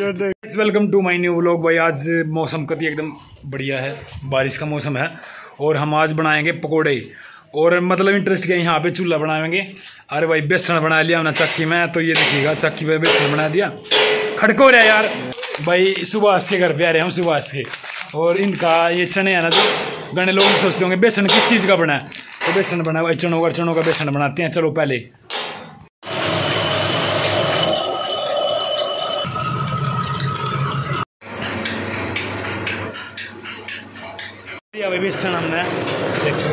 Welcome to my new vlog. भाई आज मौसम कति एकदम बढ़िया है, बारिश का मौसम है और हम आज बनाएंगे पकोड़े। और मतलब इंटरेस्ट क्या, यहाँ पे चूल्हा बनाएंगे। अरे भाई बेसन बना लिया हमने चक्की में, तो ये देखिएगा चक्की पे बेसन बना दिया। खड़को रहा यार भाई, सुभाष के घर पे आ रहे हैं हम, सुभाष के। और इनका ये चने है ना, जो गणे लोग सोचते होंगे बेसन किस चीज़ का बना है, तो बेसन बना भाई चनों का बेसन बनाते हैं। चलो पहले बेसन हमने देखो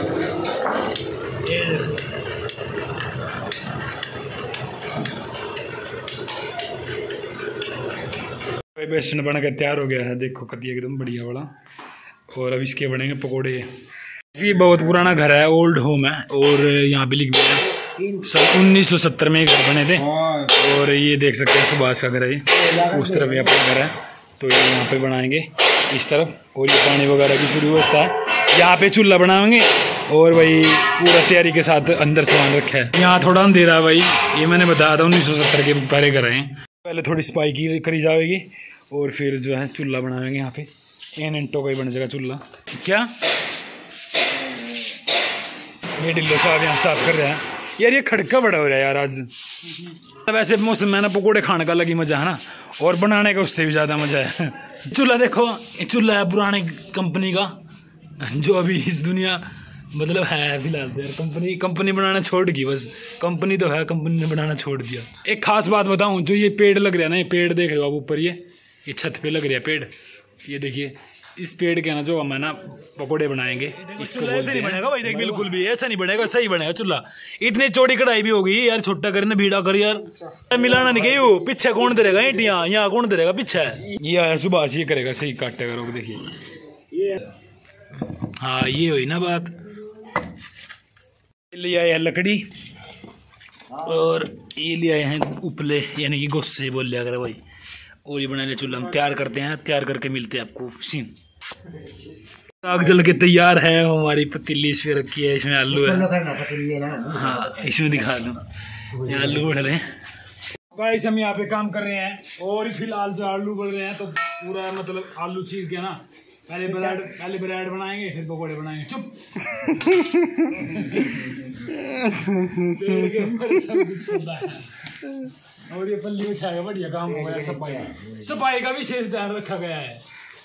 ये बेसन बन के तैयार हो गया है। देखो कति एकदम बढ़िया वाला। और अब इसके बनेंगे पकोड़े। ये बहुत पुराना घर है, ओल्ड होम है। और यहाँ पे लिख दिया है 1970 में घर बने थे। और ये देख सकते हैं सुभाष का घर है, उस तरफ ही अपना घर है। तो ये यहाँ पे बनाएंगे इस तरफ। और ये पानी वगैरह की पूरी व्यवस्था है। यहाँ पे चूल्हा बनाएंगे और भाई पूरा तैयारी के साथ अंदर सामान रखा है। यहाँ थोड़ा अंधेरा है भाई, ये मैंने बताया था 1970 के पहले घर हैं। पहले थोड़ी सफाई की करी जाएगी और फिर जो है चूल्हा बनाएंगे। यहाँ पे इन इंटों का ही बन जाएगा चूल्हा। क्या ये डिल्लो साहब यहाँ साफ कर रहे हैं यार, ये खड़का बड़ा हो रहा है यार आज। वैसे मौसम में ना पकोड़े खाने का लगी मजा है ना, और बनाने का उससे भी ज़्यादा मजा है। चूल्हा देखो, ये चूल्हा है पुरानी कंपनी का, जो अभी इस दुनिया मतलब है फिलहाल। यार कंपनी बनाना छोड़ दी, बस कंपनी तो है, कंपनी ने बनाना छोड़ दिया। एक खास बात बताऊं, जो ये पेड़ लग रहा है ना, ये पेड़ देख रहे हो आप ऊपर, ये छत पे लग रहा है पेड़। ये देखिए इस पेड़ के ना जो हम है ना पकोड़े बनाएंगे, इसको ऐसे नहीं बनेगा भाई, देख बिल्कुल भी ऐसा नहीं बनेगा, सही बनेगा चूल्हा। इतनी चौड़ी कढ़ाई भी होगी यार, छोटा करने भीड़ा कर यार, मिलाना नहीं गई। पीछे कौन दे रहेगा ईंटियाँ, यहाँ कौन दे रहेगा पीछे, ये सुभाष ये करेगा, सही काटेगा। लोग देखिए, हाँ ये हुई ना बात। ले आए हैं लकड़ी और ये ले आए हैं उपले, यानी कि गुस्से बोल लिया कर भाई। और ये बनाने चूल्हा हम तैयार करते हैं, तैयार करके मिलते हैं आपको सीन। आग जल के तैयार है हमारी पतीली, इसमें रखी है, इसमें आलू है। हाँ इसमें दिखा दूँ, ये आलू बढ़ रहे हैं गाइस। हम यहाँ पे काम कर रहे हैं और फिलहाल जो आलू बढ़ रहे हैं, तो पूरा मतलब आलू छील के ना पहले ब्रेड बनाएंगे, फिर पकोड़े बनाएंगे। चुप और ये पल्ली बिछाएगा, बढ़िया काम हो गया। सफाई का विशेष ध्यान रखा गया है।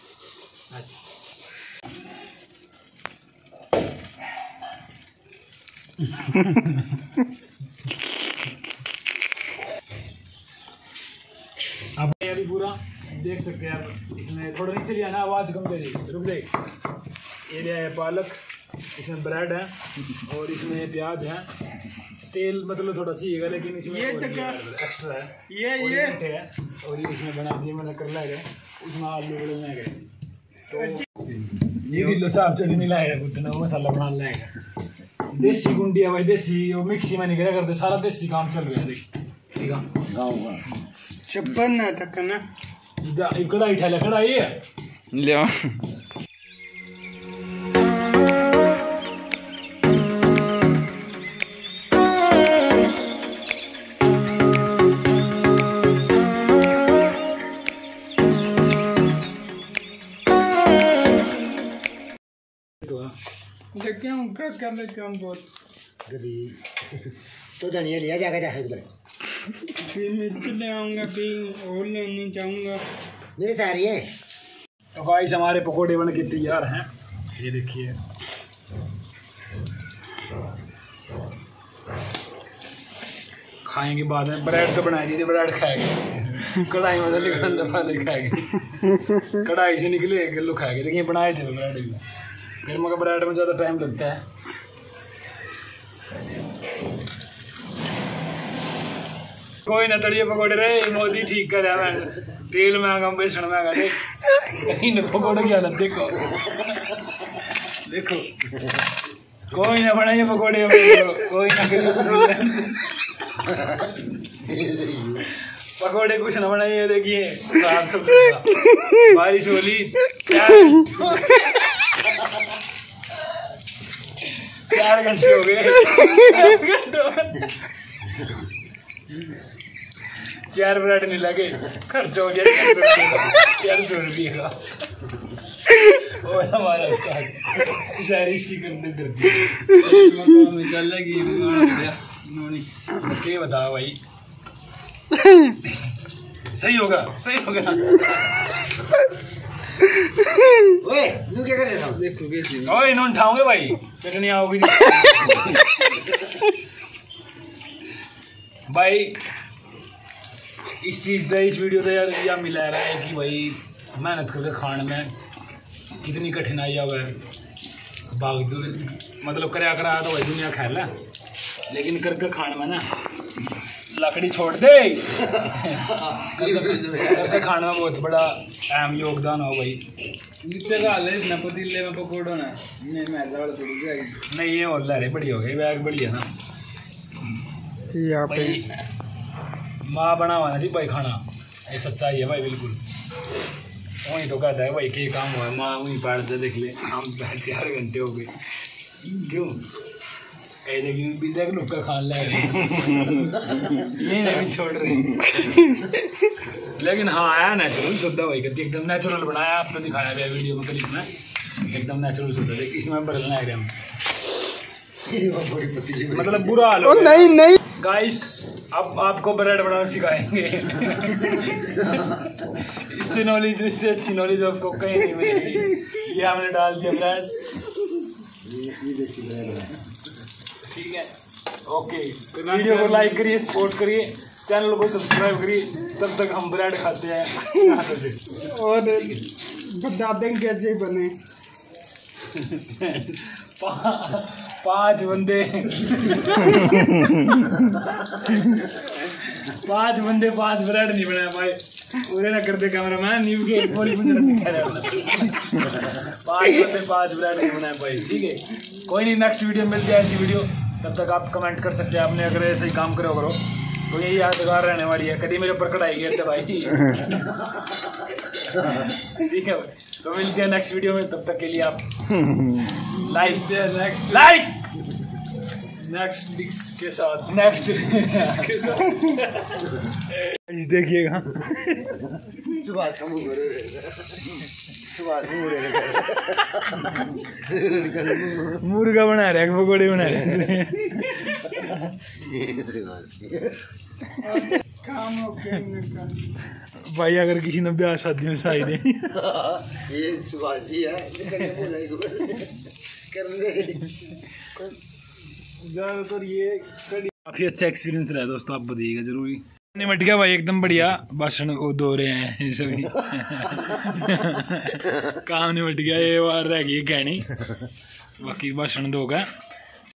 अब अभी पूरा देख सकते हैं आप, इसमें थोड़ा नीचे लिया ना, आवाज कम दे रही, रुक जाए। ये लिया है पालक, इसमें ब्रेड है और इसमें प्याज है। तेल मतलब थोड़ा चाहिएगा, लेकिन इसमें एक्स्ट्रा है, ये मीठे है। और ये इसमें बना दिए मैंने कर लाएगा, उसमें आलू उड़ने गए। तो ये डिल्लो साहब चटनी लाएगा, कुटना मसाला बना लाएगा। देसी गुंडी है भाई, देसी, वो मिक्सी में नहीं करा करते, सारा देसी काम चल रहा है। ठीक है गाँव का चप्पन ना तक ना, कढ़ाई ठहला, कढ़ाई है ले क्या लेके हम बहुत तो धनिया लिया जाएगा, फिर मिर्च ले आऊँगा, फिर और लेने जाऊँगा, मेरे सारी है। तो गाइस हमारे पकोड़े बन के तैयार हैं, ये देखिए। खाएंगे बाद में, ब्रेड तो बना दी थी, ब्रेड खाएंगे। कढ़ाई में तो खाएंगे, कढ़ाई से निकले किलो खाएंगे, लेकिन बनाए थे ब्रेड भी। फिर मगर ब्रेड में ज़्यादा टाइम लगता है। कोई ना तड़िए पकौड़े रहे, मोदी ठीक कर रहा है। तेल महंगा, बेसन महंगा, कहीं न पकौड़े की हालत देखो, देखो। कोई ना बनाइए पकौड़े, कोई ना पकौड़े कुछ ना बनाइए। देखिए बारिश होली, 4 घंटे हो गए, 4 ब्रेड नहीं लगे, खर्च हो गया 400 रुपये का। और हमारा शायरी इसकी करते चलेगी क्या बताओ भाई। सही होगा, सही होगा। ओए तू क्या कर रहा है? देखो कैसे ओए इन्होंने उठाओगे भाई, चटनी आओगी भाई। इस चीज का इस वीडियो का यार यह मिला रहा है कि भाई मेहनत करके खाने में कितनी कठिनाई है। बागदूर मतलब कराया कराया तो भाई दुनिया खैर है, लेकिन करके खाने में ना लकड़ी छोड़ दे करके खाने में बहुत बड़ा अहम योगदान हो भाई। नीचे का हाल है इतना पतीले में पकौड़ो ना नहीं ये और लहरे बड़ी हो गई, बैग बड़ी है ना भाई। माँ बनावा ना जी भाई खाना, ये सच्चाई है भाई बिल्कुल। वही तो कहता है भाई क्या काम हुआ है, माँ वहीं पाड़ दे देख ले। हम 4 घंटे हो गए क्यों कह दे कि देख लुक्का खान ले ये नहीं छोड़ रहे। लेकिन हाँ आया नेचुरल शुद्ध भाई करती एकदम नेचुरल बनाया आपने दिखाया गया वीडियो में क्लिप में, एकदम नेचुरल शुद्ध। इसमें बदलना है हम मतलब बुरा हाल हो गया। नहीं नहीं गाइस अब आपको ब्रेड बनाना सिखाएंगे। इससे नॉलेज, इससे अच्छी नॉलेज आपको कहीं नहीं मिलेगी। ये हमने डाल दिया ब्रेड, ठीक है ओके। वीडियो को लाइक करिए, सपोर्ट करिए, चैनल को सब्सक्राइब करिए। तब तक हम ब्रेड खाते हैं और बता देंगे कैसे बने। 5 बंदे 5 ब्रेड नहीं बनाया भाई। पूरे ना करते कैमरा मैन न्यू के बोली मुझे दिखा रहा है। 5 बंदे 5 ब्रेड नहीं बनाए भाई, ठीक है। कोई नहीं, नेक्स्ट वीडियो मिलती है ऐसी वीडियो। तब तक आप कमेंट कर सकते हैं, आपने अगर ऐसे ही काम करो तो यही यादगार रहने वाली है। कभी मेरे ऊपर कढ़ाई गिरते भाई, ठीक है भाई। तो मिलते हैं नेक्स्ट वीडियो में, तब तक के लिए आप लाइक नेक्स्ट डिस्क के साथ देखिएगा। मुर्गा बना रहे, पकौड़े बना रहे। भाई अगर किसी ने ब्याह शादी में साई दे ज्यादातर ये काफी अच्छा एक्सपीरियंस रहा दोस्तों, आप बताइएगा जरूरी। निमट गया भाई एकदम बढ़िया, भाषण वो दो रहे हैं सभी। काम निमट गया, ये बार रह गई कहनी, बाकी भाषण दो गया।